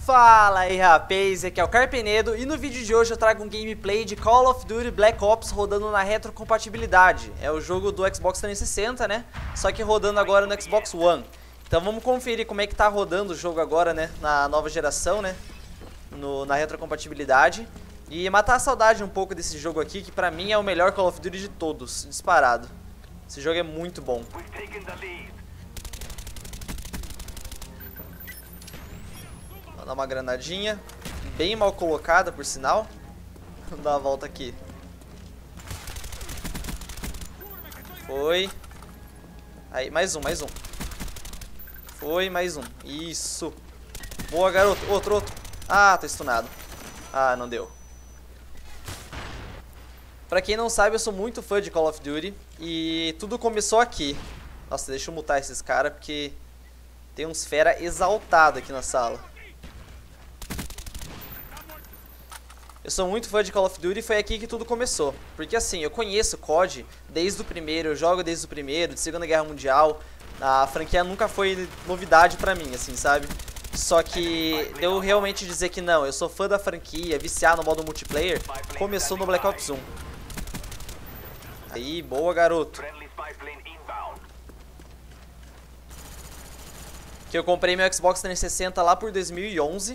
Fala aí rapaz, aqui é o Carpenedo e no vídeo de hoje eu trago um gameplay de Call of Duty Black Ops rodando na retrocompatibilidade. É o jogo do Xbox 360, né? Só que rodando agora no Xbox One. Então vamos conferir como é que tá rodando o jogo agora, né? Na nova geração, né? Na retrocompatibilidade. E matar a saudade um pouco desse jogo aqui, que pra mim é o melhor Call of Duty de todos, disparado. Esse jogo é muito bom. Vou dar uma granadinha, bem mal colocada por sinal. Vou dar uma volta aqui. Foi. Aí, mais um. Foi, mais um. Isso. Boa, garoto. Outro. Ah, tô stunado. Ah, não deu. Pra quem não sabe, eu sou muito fã de Call of Duty. E tudo começou aqui. Nossa, deixa eu mutar esses caras, porque tem uns fera exaltado aqui na sala. Eu sou muito fã de Call of Duty e foi aqui que tudo começou. Porque assim, eu conheço COD desde o primeiro, eu jogo desde o primeiro, de Segunda Guerra Mundial. A franquia nunca foi novidade pra mim, assim, sabe? Só que eu realmente dizer que não, eu sou fã da franquia, viciar no modo multiplayer, começou no Black Ops 1. Aí, boa, garoto. Que eu comprei meu Xbox 360 lá por 2011.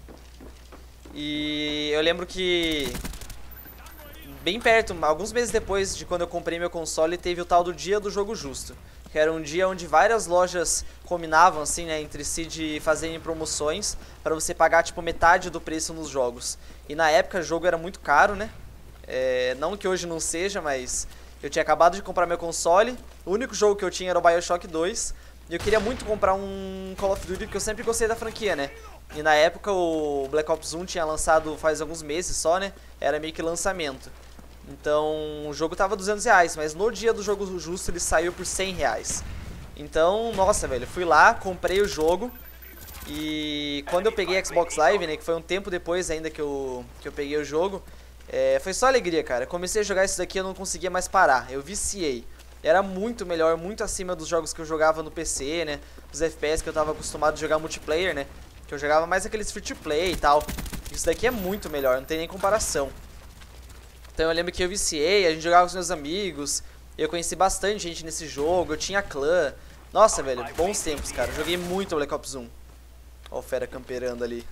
E eu lembro que bem perto, alguns meses depois de quando eu comprei meu console, teve o tal do Dia do Jogo Justo, que era um dia onde várias lojas combinavam assim, né, entre si de fazerem promoções para você pagar tipo metade do preço nos jogos. E na época o jogo era muito caro, né? Não que hoje não seja, mas eu tinha acabado de comprar meu console, o único jogo que eu tinha era o BioShock 2, e eu queria muito comprar um Call of Duty porque eu sempre gostei da franquia, né? E na época o Black Ops 1 tinha lançado faz alguns meses só, né? Era meio que lançamento. Então o jogo tava R$200, mas no dia do jogo justo ele saiu por R$100. Então, nossa, velho, fui lá, comprei o jogo. E quando eu peguei Xbox Live, né, que foi um tempo depois ainda que eu peguei o jogo, foi só alegria, cara. Comecei a jogar isso daqui e eu não conseguia mais parar, eu viciei. Era muito melhor, muito acima dos jogos que eu jogava no PC, né? Os FPS que eu tava acostumado a jogar multiplayer, né? Que eu jogava mais aqueles free to play e tal. Isso daqui é muito melhor, não tem nem comparação. Então eu lembro que eu viciei, a gente jogava com os meus amigos. Eu conheci bastante gente nesse jogo, eu tinha clã. Nossa, velho, bons tempos, cara. Eu joguei muito Black Ops 1. Ó o fera camperando ali.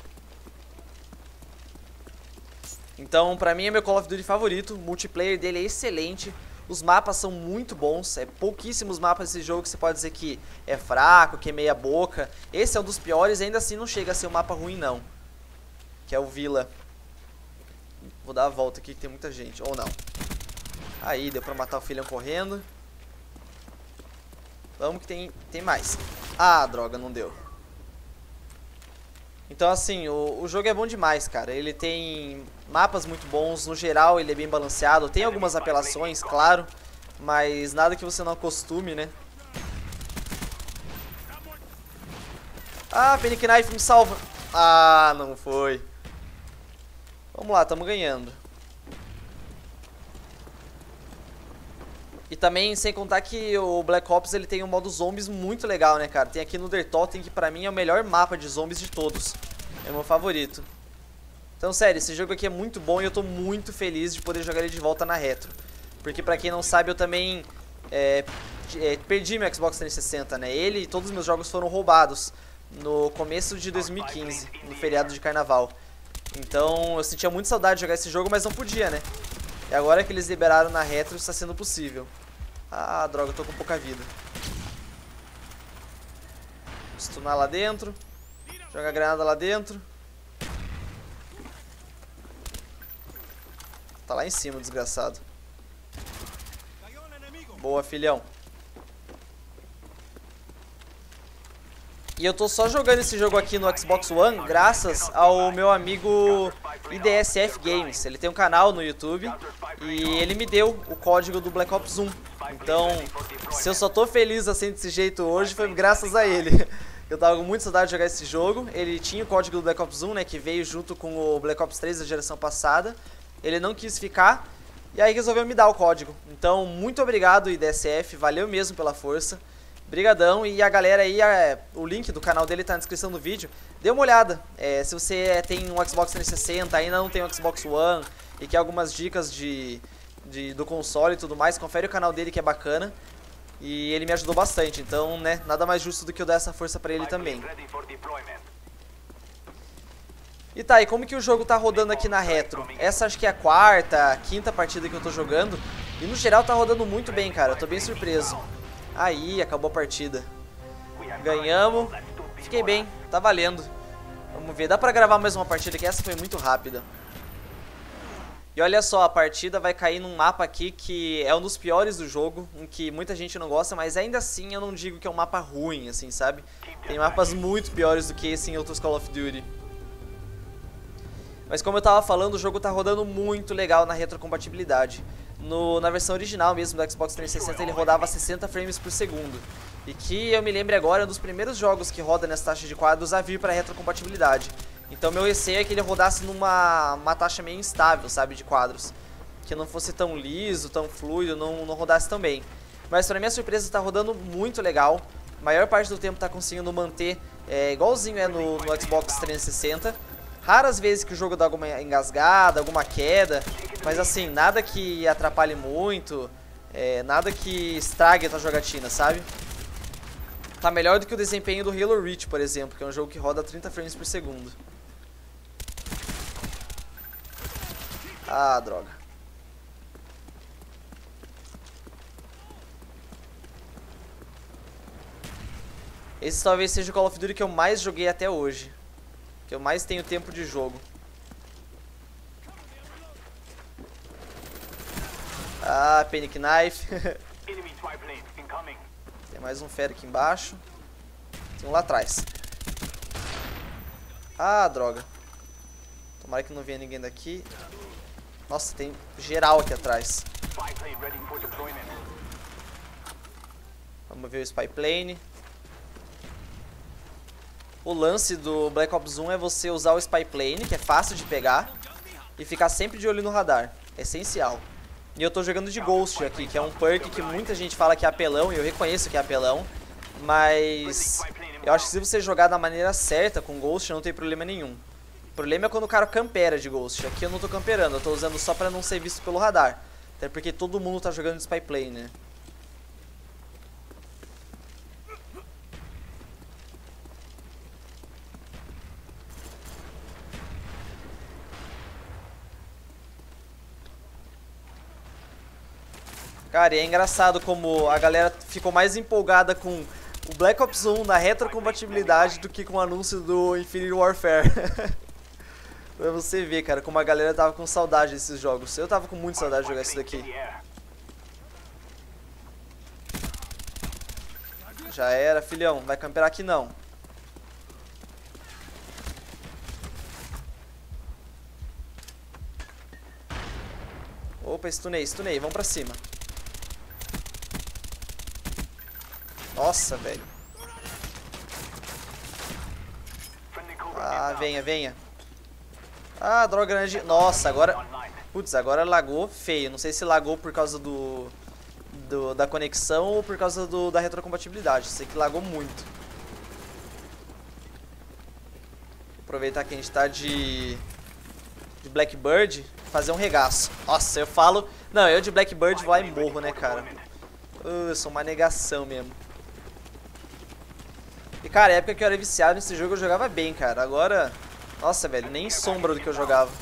Então, pra mim é meu Call of Duty favorito. O multiplayer dele é excelente. Os mapas são muito bons, pouquíssimos mapas desse jogo que você pode dizer que é fraco, que é meia boca. Esse é um dos piores e ainda assim não chega a ser um mapa ruim não. Que é o Villa. Vou dar a volta aqui que tem muita gente, ou não. Aí, deu pra matar o filhão correndo. Vamos que tem mais. Ah, droga, não deu. Então assim, o jogo é bom demais, cara. Ele tem mapas muito bons, no geral ele é bem balanceado. Tem algumas apelações, claro, mas nada que você não acostume, né? Ah, Panic Knife me salva. Ah, não foi. Vamos lá, estamos ganhando. E também, sem contar que o Black Ops ele tem um modo zombies muito legal, né, cara? Tem aqui no Der Totem, que pra mim é o melhor mapa de zombies de todos. É o meu favorito. Então, sério, esse jogo aqui é muito bom e eu tô muito feliz de poder jogar ele de volta na retro. Porque pra quem não sabe, eu também perdi meu Xbox 360, né? Ele e todos os meus jogos foram roubados no começo de 2015, no feriado de carnaval. Então, eu sentia muito saudade de jogar esse jogo, mas não podia, né? E agora que eles liberaram na retro, está sendo possível. Ah, droga, eu tô com pouca vida. Stunar lá dentro. Joga a granada lá dentro. Tá lá em cima, o desgraçado. Boa, filhão. E eu tô só jogando esse jogo aqui no Xbox One graças ao meu amigo IDSF Games. Ele tem um canal no YouTube e ele me deu o código do Black Ops 1. Então, se eu só tô feliz assim desse jeito hoje, foi graças a ele. Eu tava com muita saudade de jogar esse jogo. Ele tinha o código do Black Ops 1, né, que veio junto com o Black Ops 3 da geração passada. Ele não quis ficar e aí resolveu me dar o código. Então, muito obrigado IDSF, valeu mesmo pela força. Brigadão, e a galera aí, o link do canal dele tá na descrição do vídeo. Dê uma olhada, se você tem um Xbox 360, ainda não tem um Xbox One e quer algumas dicas do console e tudo mais, confere o canal dele que é bacana. E ele me ajudou bastante, então, né, nada mais justo do que eu dar essa força pra ele também. E tá, e como que o jogo tá rodando aqui na Retro? Essa acho que é a quarta, quinta partida que eu tô jogando. E no geral tá rodando muito bem, cara, eu tô bem surpreso. Aí, acabou a partida. Ganhamos. Fiquei bem, tá valendo. Vamos ver, dá pra gravar mais uma partida que essa foi muito rápida. E olha só, a partida vai cair num mapa aqui que é um dos piores do jogo, um que muita gente não gosta, mas ainda assim eu não digo que é um mapa ruim, assim, sabe? Tem mapas muito piores do que esse em outros Call of Duty. Mas como eu tava falando, o jogo tá rodando muito legal na retrocompatibilidade. Na versão original mesmo do Xbox 360 ele rodava 60 frames por segundo. E que eu me lembre agora é um dos primeiros jogos que roda nessa taxa de quadros a vir para retrocompatibilidade. Então meu receio é que ele rodasse numa taxa meio instável, sabe, de quadros. Que não fosse tão liso, tão fluido, não rodasse tão bem. Mas pra minha surpresa tá rodando muito legal. A maior parte do tempo tá conseguindo manter igualzinho no Xbox 360. Raras vezes que o jogo dá alguma engasgada, alguma queda, mas assim, nada que atrapalhe muito, nada que estrague a tua jogatina, sabe? Tá melhor do que o desempenho do Halo Reach, por exemplo, que é um jogo que roda 30 frames por segundo. Ah, droga. Esse talvez seja o Call of Duty que eu mais joguei até hoje. Que eu mais tenho tempo de jogo. Ah, Panic Knife. Tem mais um fera aqui embaixo. Tem um lá atrás. Ah, droga. Tomara que não venha ninguém daqui. Nossa, tem geral aqui atrás. Vamos ver o Spy Plane. O lance do Black Ops 1 é você usar o Spy Plane, que é fácil de pegar, e ficar sempre de olho no radar. É essencial. E eu tô jogando de Ghost aqui, que é um perk que muita gente fala que é apelão, e eu reconheço que é apelão. Mas eu acho que se você jogar da maneira certa com Ghost, não tem problema nenhum. O problema é quando o cara campera de Ghost. Aqui eu não tô camperando, eu tô usando só pra não ser visto pelo radar. Até porque todo mundo tá jogando de Spy Plane, né? Cara, e é engraçado como a galera ficou mais empolgada com o Black Ops 1 na retrocompatibilidade do que com o anúncio do Infinite Warfare. Pra você ver, cara, como a galera tava com saudade desses jogos. Eu tava com muita saudade de jogar isso daqui. Já era, filhão. Vai camperar aqui não. Opa, stunei. Vamos pra cima. Nossa, velho. Ah, venha. Ah, droga grande. Nossa, agora... Putz, agora lagou feio. Não sei se lagou por causa da conexão ou por causa da retrocompatibilidade. Sei que lagou muito. Aproveitar que a gente tá de Blackbird, fazer um regaço. Nossa, eu falo... Não, eu de Blackbird vou lá e morro, né, cara? Eu sou uma negação mesmo. E, cara, a época que eu era viciado nesse jogo eu jogava bem, cara. Agora... Nossa, velho, nem sombra do que eu jogava.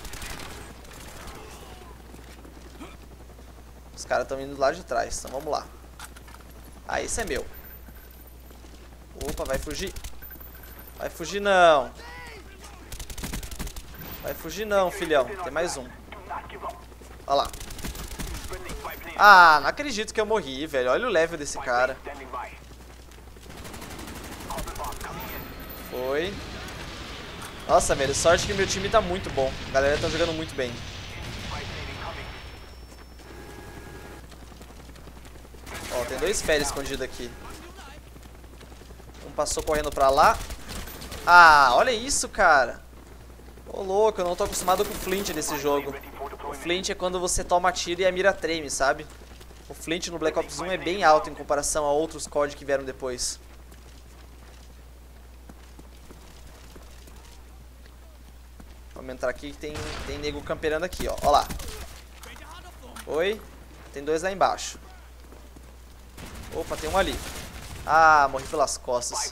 Os caras estão indo lá de trás, então vamos lá. Ah, esse é meu. Opa, vai fugir. Vai fugir não. Vai fugir não, filhão. Tem mais um. Olha lá. Ah, não acredito que eu morri, velho. Olha o level desse cara. Foi. Nossa, velho, sorte que meu time tá muito bom. A galera tá jogando muito bem. Ó, tem dois férias escondidos aqui. Um passou correndo pra lá. Ah, olha isso, cara. Ô, louco, eu não tô acostumado com o flint desse jogo. O flint é quando você toma tiro e a mira treme, sabe? O flint no Black Ops 1 é bem alto em comparação a outros COD que vieram depois. Vamos entrar aqui que tem nego camperando aqui, ó. Ó lá. Oi. Tem dois lá embaixo. Opa, tem um ali. Ah, morri pelas costas.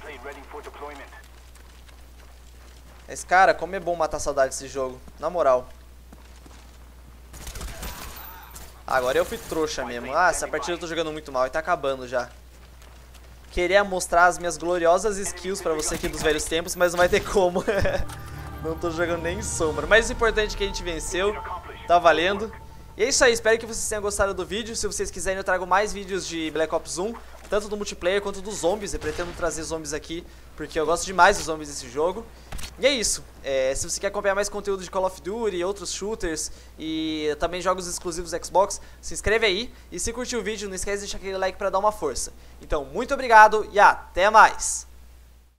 Esse cara, como é bom matar saudade desse jogo. Na moral. Agora eu fui trouxa mesmo. Ah, essa partida eu tô jogando muito mal e tá acabando já. Queria mostrar as minhas gloriosas skills pra você aqui dos velhos tempos, mas não vai ter como. Não tô jogando nem em sombra. Mas o importante é que a gente venceu. Tá valendo. E é isso aí, espero que vocês tenham gostado do vídeo. Se vocês quiserem, eu trago mais vídeos de Black Ops 1, tanto do multiplayer quanto dos zombies. Eu pretendo trazer zombies aqui, porque eu gosto demais dos zombies desse jogo. E é isso. Se você quer acompanhar mais conteúdo de Call of Duty, outros shooters e também jogos exclusivos do Xbox, se inscreve aí. E se curtiu o vídeo, não esquece de deixar aquele like pra dar uma força. Então, muito obrigado e até mais!